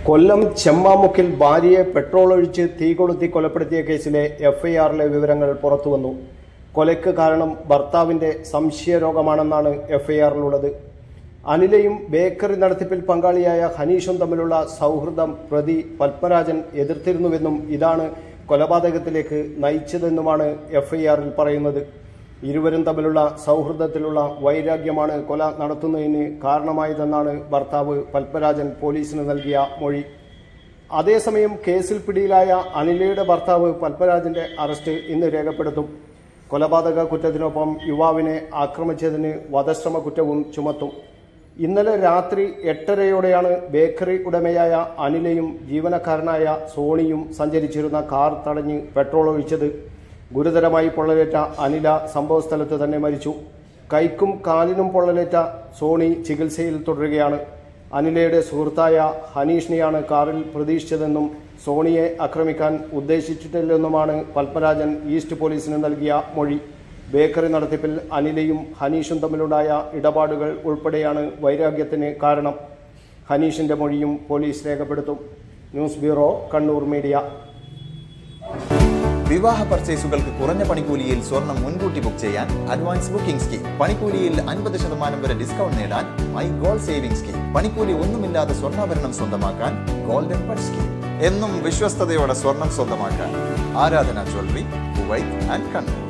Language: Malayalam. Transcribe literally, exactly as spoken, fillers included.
കൊല്ലം ചെമ്മാമുക്കിൽ ഭാര്യയെ പെട്രോൾ ഒഴിച്ച് തീ കൊളുത്തി കൊലപ്പെടുത്തിയ കേസിലെ എഫ്ഐആറിലെ വിവരങ്ങൾ പുറത്തുവന്നു. കൊലയ്ക്ക് കാരണം ഭർത്താവിന്റെ സംശയരോഗമാണെന്നാണ് എഫ്ഐആറിലുള്ളത്. അനിലയും ബേക്കറി നടത്തിപ്പിൽ പങ്കാളിയായ ഹനീഷും തമ്മിലുള്ള സൗഹൃദം പ്രതി പത്മരാജൻ എതിർത്തിരുന്നുവെന്നും ഇതാണ് കൊലപാതകത്തിലേക്ക് നയിച്ചതെന്നുമാണ് എഫ്ഐആറിൽ പറയുന്നത്. ഇരുവരും തമ്മിലുള്ള സൗഹൃദത്തിലുള്ള വൈരാഗ്യമാണ് കൊല നടത്തുന്നതിന് കാരണമായതെന്നാണ് ഭർത്താവ് പത്മരാജൻ പോലീസിന് നൽകിയ മൊഴി. അതേസമയം കേസിൽ പിടിയിലായ അനിലയുടെ ഭർത്താവ് പത്മരാജന്റെ അറസ്റ്റ് ഇന്ന് രേഖപ്പെടുത്തും. കൊലപാതക കുറ്റത്തിനൊപ്പം യുവാവിനെ ആക്രമിച്ചതിന് വധശ്രമ കുറ്റവും ചുമത്തും. ഇന്നലെ രാത്രി എട്ടരയോടെയാണ് ബേക്കറി ഉടമയായ അനിലയും ജീവനക്കാരനായ സോണിയും സഞ്ചരിച്ചിരുന്ന കാർ തടഞ്ഞ് പെട്രോൾ ഒഴിച്ചത്. ഗുരുതരമായി പൊള്ളലേറ്റ അനില സംഭവസ്ഥലത്ത് തന്നെ മരിച്ചു. കൈക്കും കാലിനും പൊള്ളലേറ്റ സോണി ചികിത്സയിൽ തുടരുകയാണ്. അനിലയുടെ സുഹൃത്തായ ഹനീഷിനെയാണ് കാറിൽ പ്രതീക്ഷിച്ചതെന്നും സോണിയെ ആക്രമിക്കാൻ ഉദ്ദേശിച്ചിട്ടില്ലെന്നുമാണ് പത്മരാജൻ ഈസ്റ്റ് പോലീസിന് നൽകിയ മൊഴി. ബേക്കറി നടത്തിപ്പിൽ അനിലയും ഹനീഷും തമ്മിലുണ്ടായ ഇടപാടുകൾ ഉൾപ്പെടെയാണ് വൈരാഗ്യത്തിന് കാരണം. ഹനീഷിന്റെ മൊഴിയും പോലീസ് രേഖപ്പെടുത്തും. News bureau, Kannur media. വിവാഹ പർച്ചേസുകൾക്ക് കുറഞ്ഞ പണിക്കൂലിയിൽ സ്വർണം മുൻകൂട്ടി ബുക്ക് ചെയ്യാൻ അഡ്വാൻസ് ബുക്കിംഗ് സ്കീം. പണിക്കൂലിയിൽ അൻപത് ശതമാനം വരെ ഡിസ്കൗണ്ട് നേടാൻ മൈ ഗോൾഡ് സേവിംഗ് സ്കീം. പണിക്കൂലി ഒന്നുമില്ലാതെ സ്വർണ്ണാഭരണം സ്വന്തമാക്കാൻ ഗോൾഡൻ ബഡ് സ്കീം. എന്നും വിശ്വസ്തയോടെ സ്വർണം സ്വന്തമാക്കാൻ ആരാധന ജ്വല്ലറി, കുവൈറ്റ് ആൻഡ് കണ്ണൂർ.